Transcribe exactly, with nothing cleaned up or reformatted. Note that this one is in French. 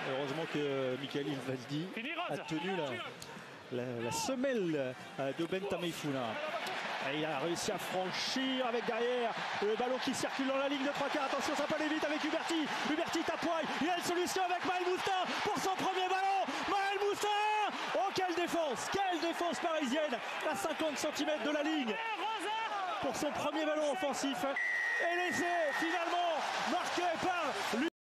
Heureusement que Michael Valdi a tenu la, la, la semelle de Bentamifuna. Et il a réussi à franchir avec derrière le ballon qui circule dans la ligne de trois quarts. Attention, ça peut aller vite avec Huberti. Huberti tapoille. Il a une solution avec Maël Moustin pour son premier ballon. Maël Moustin! Oh, quelle défense! Quelle défense parisienne à cinquante centimètres de la ligne pour son premier ballon offensif. Et l'essai finalement marqué par lui.